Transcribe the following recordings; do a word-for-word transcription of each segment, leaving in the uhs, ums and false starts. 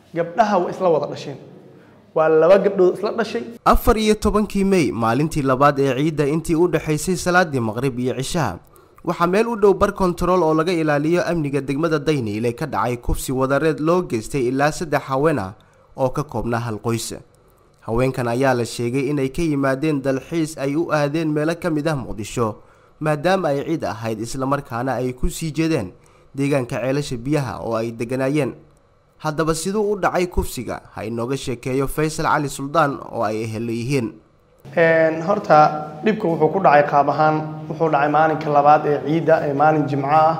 gabdhaha way isla wada dhasheen waa laba gabdhood isla dhashay afar iyo tobankii May maalintii labaad ee ciida intii u dhaxaysay salaadii maqrib iyo cishaha waxa meel u dhow bar control oo laga ilaaliyo amniga degmada Daynile ka dhacay kufsi wadareed loo geystay ilaa saddex haween ah oo ka koobnaa hal qoys haweenkan ayaa la sheegay inay ka yimaadeen dalxiis ay u aadeen meelo ka mid ah Muqdisho maadaama ay ciid ahayd isla markaana ay ku sii jeedeen deegaanka ceelasha biyaha oo ay deganayeen haddaba sidoo u dhacay kufsiga ha inooga sheekeeyo Faysal Cali Suldaan oo ay ehleeyeen een horta dibku wuxuu ku dhacay qaab ahaan wuxuu dhacay maalinka labaad ee ciida ee maalin jimco ah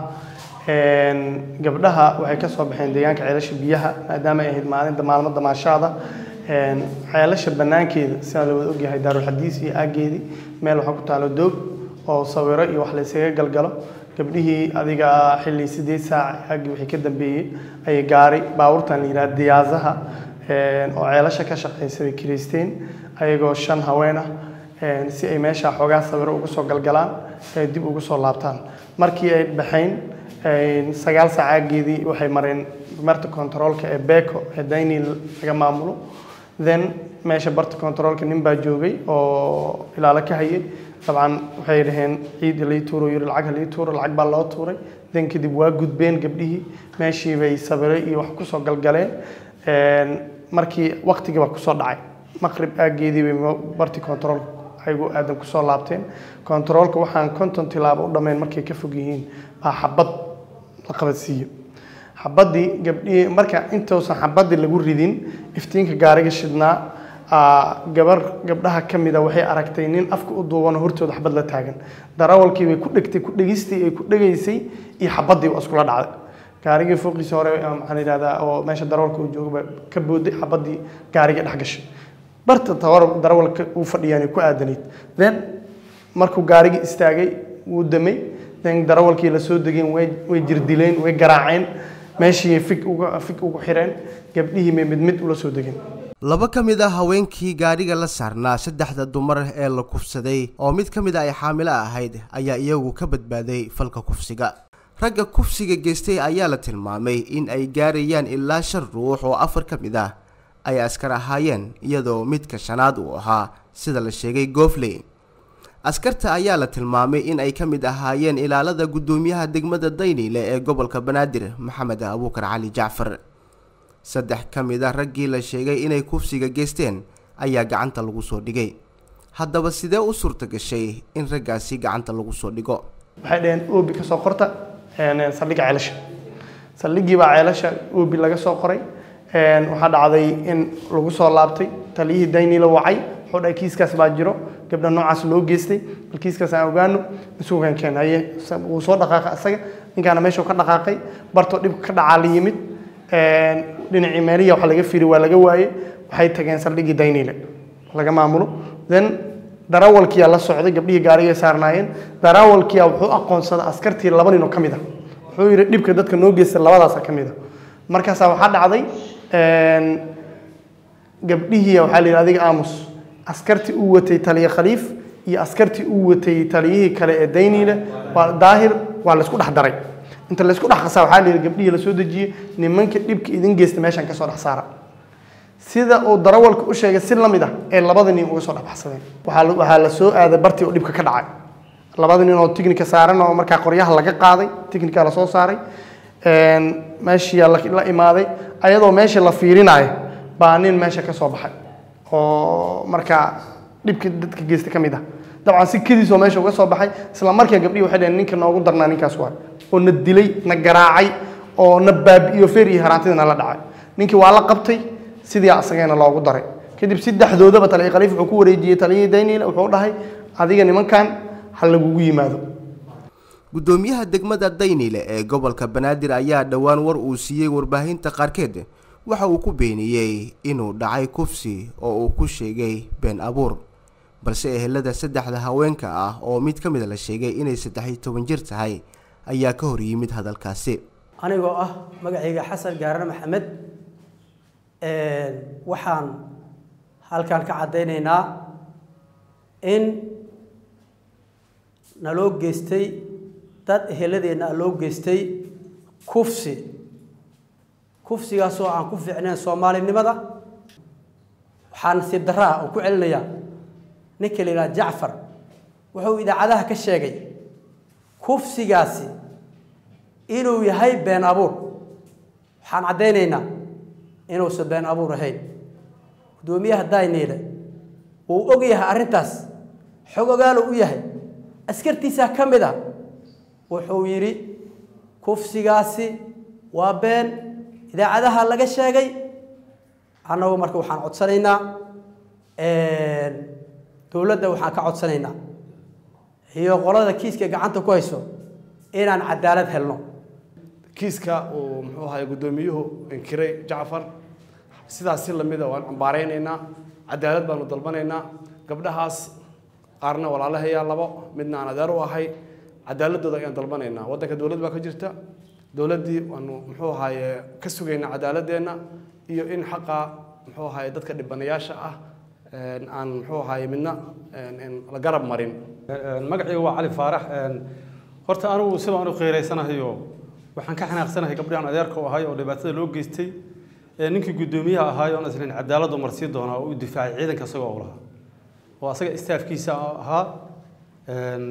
een gabdhaha waxay ka soo baxeen deegaanka ceelasha biyaha maadaama ay ahayd maalinta maalmo damaashaada een ceelasha banaankeeda sida la wada ogyahay Daarul Xadiis iyo aageedi meel waxa ku taalo doog oo sawiro iyo wax la isaga galgalo gabdhihii adiga xilli sideed saac agi wixii ka dambeeyay ay gaari baawurtan yiraahdo diyaasaha een oo ceelasha ka shaqeysay Kristiin ayagoo shan haween ah een si ay meesha xogaa sawiro ugu soo galgalaan ay dib ugu soo laabtaan markii ay baxeen een sagaal saacageedii waxay mareen marta controlka ee Beeko ee Daynile laga maamulo then meesha barta controlka nin baa joogay oo ilaala ka hayay طبعا waxay dhaheen ciid ilaa tuuro yiri lacag ilaa tuuro lacag baa loo tuuray dan kadib waa gudbeen gabdhihii meeshii bay sabiray iyo wax ku soo galgaleen een markii waqtiga wax ku soo dhacay maqrib aageedii bay barti control ayagu aadan ku soo laabteen controlka waxaan konton tilaabo u dhameen markay ka fog yihiin baa xabad la qabadsiiyo xabadii gabdhihii marka intoosan xabadii lagu ridin iftiinka gaariga shidnaa gabar gabdhaha kamida waxay aragtay nin afka u duuban hortooda xabad la taagan darawalkii way ku dhigtay ku dhigistay ay ku dhigaysay iyo xabadii isku la dhacday gaariga fooqiisa hore maxaan yiraahdaa oo meesha darawalka uu joogo ka booday xabadii gaariga dhex gashay barta tawar darawalka uu fadhiyay ku aadanayd then markuu gaariga istaagay uu damay then darawalkii la soo degeen way way jirdileen way garaaceen meeshii fig uga fig ugu xireen gabdhihii mid mid ula soo degeen laba kamid ah haweenkii gaariga la saarnaa saddexda dumar ee la kufsaday oo mid kamid ah ay xaamilo ahayd ayaa iyagu ka badbaaday falka kufsiga ragga kufsiga geystay ayaa la tilmaamay in ay gaarayaan ilaa shan ruux oo afar kamid ah ay askar ahaayeen iyadoo midka shanaad uu ahaa sida la sheegay Goofley askarta ayaa la tilmaamay in ay kamid ahaayeen ilaalada gudoomiyaha degmada Daynile ee gobolka Banaadir Maxamed Abuukar Cali Jaafar saddex kamid ah raggii la sheegay inay kufsiga geysteen ayaa gacanta lagu soo dhigay haddaba sidee u suurta gashay in raggaasi gacanta lagu soo dhigo waxay dhaheen oobi ka soo qorta een saldhigga ceelasha saldhiggii baa ceelasha oobi laga soo qoray een waxa dhacday in lagu soo laabtay taliyihii Daynile wacay wuxuu dhahay kiiskaas baa jiro gabdha noocaas loo geystay kiiskaas aan ogaano isugan keenay uu soo dhaqaaqay asaga ninkaana meesha ka dhaqaaqay barto dhib ka dhacaa la yimid een dhinacii meeliya waxa laga fiiri waa laga waayay waxay tageen saldhiggii Daynile laga maamulo then darawalkii la socday gabdhihii gaariga saarnaayeen darawalkii wuxuu aqoonsaday askartii laba nin oo kamid ah wuxuu yiri dhibka dadka noo geystay labadaas kamid ah markaas waxa dhacday een gabdhihii waxa la yiraahdaa adiga aamus askartii uu watay taliye Khaliif iyo askartii uu watay taliyihii kale ee Daynile waa daahir waa la isku dhex daray inta la isku dhaxasaa waxa la gabdhihii la soo dajiyay nimanka dhibka idin geystay meeshan ka soo dhaxsaara sida oo darawalka u sheegay si lamid ah ee labada nin uga soo dhaxsadeen waxa waxa la soo aaday bartii oo dhibka ka dhacay labada nin oo tiknika saaran oo marka qoryaha laga qaaday tiknika la soo saaray een meeshii la imaaday ayadoo meesha la fiirinayo baa nin meesha ka soo baxay oo marka dhibka dadka geystay kamid ah dabcan si kadiis oo meesha uga soo baxay isla markaa gabdhii waxay dhaheen ninka noogu darnaa ninkaas waa oo na dilay na garaacay oo na baabiyo feeri haraantidana la dhacay ninkii waa la qabtay sidii asagana loogu daray kadib saddexdoodaba taliye Khaliif wuxuu ku wareejiyay taliyay Daynile wuxuu dhahay adiga nimankan hal lagu yimaado gudoomiyaha degmada Daynile ee gobolka Banaadir ayaa dhawaan war uu siiyay warbaahinta qaarkeed waxa uu ku beeniyay inuu dhacay kufsi oo uu ku sheegay been abuur balse ehelada saddexda haweenka ah oo mid kamid la sheegay inay saddex iyo toban jir tahay ayaa ka hor yimid hadalkaasi anigoo ah magacayga Xasan Gaarana Maxamed ee waxaan halkan ka cadeynaynaa in naloo geystay dad eheladeena loo geystay kufsi kufsigaasoo aan ku fiicnayn Soomaalinimada waxaan si daraa oo ku celinaya ninka la yiraahdo Jacfar wuxuu idaacadaha ka sheegay kufsigaasi inuu yahay been abuur waxaan cadeynaynaa inuu soo been abuur ahayn gudoomiyaha Dayniile uu og yahay arintaas xogogaal u yahay askartiisa kamida wuxuu yiri kufsigaasi waa been idaacadaha laga sheegay anagu marka waxaan codsanaynaa ee dawladda waxaan ka codsanaynaa iyo qolada kiiska gacanta ku hayso inaan cadaalad helno kiiska oo muxuu ahaa gudoomiyuhu inkiray Jacfar sidaas si lamida waan ambaareynayna cadaalad baanu dalbanaynaa gabdhahaas qaarna walaalahay labo midna aan adeer u ahay cadaaladooda ayaan dalbanaynaa wadanka dawlad baa ka jirta dawladii waanu muxuu ahaa ka sugaynaa cadaaladeena iyo in xaqa muxuu ahaa dadka dhibanayaasha ah aan muxuu ahaa midna la garab marin magacaygu waa Cali Faarax horta anigu sidaan u qeereysanahayo waxaan ka xanaaqsanahay gabdhahan adeerka u ahay oo dhibaatada loo geystay ninkii gudoomiyaha ahaa oo aslan cadaalad u marsi doona oo u difaacay ciidanka asagoo u lahaa oo asaga staafkiisa ahaa een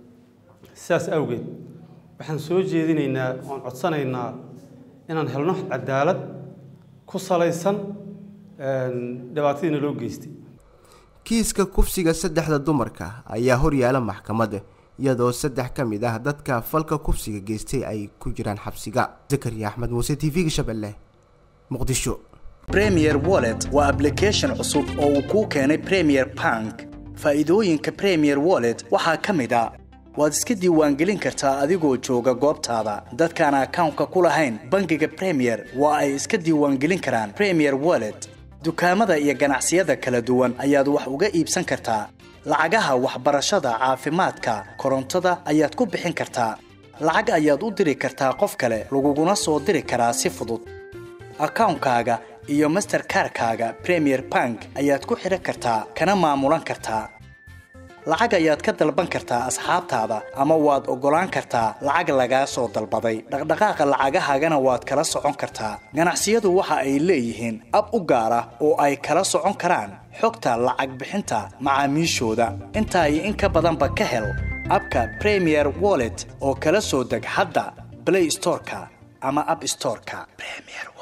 sidaas awgeed waxaan soo jeedinaynaa oo codsanaynaa inaan helno cadaalad ku salaysan een dhibaatadii loo geystay kiiska kufsiga saddexda dumarka ayaa hor yaala maxkamadda iyadoo saddex ka mid ah dadka falka kufsiga geystay ay ku jiraan xabsiga Zakariya Axmed Muuse T V-ga Shabeelle Muqdisho Premier Wallet waa application cusub oo uu ku keenay Premier Bank faa'iidooyinka Premier Wallet waxaa ka mid ah waad iska diiwaangelin kartaa adigoo jooga goobtaada dadkaan account-ka ku lahayn bangiga Premier waa ay iska diiwaangelin karaan Premier Wallet dukaamada iyo ganacsiyada kala duwan ayaad wax uga iibsan kartaa lacagaha waxbarashada caafimaadka korontada ayaad ku bixin kartaa lacag ayaad u diri kartaa qof kale laguguna soo diri karaa si fudud account-kaaga iyo Mastercard-kaaga Premier Bank ayaad ku xiran kartaa kana maamulan kartaa lacag ayaad ka dalban kartaa asxaabtaada ama waad ogolaan kartaa lacag laga soo dalbaday dhaqdhaqaaqa lacagahaagana waad kala socon kartaa ganacsiyadu waxa ay leeyihiin ab u gaar ah oo ay kala socon karaan xogta lacag bixinta macaamiishooda inta ay in ka badanba ka hel abka Premier Wallet oo kala soo deg hadda Play Store-ka ama App Store-ka Premier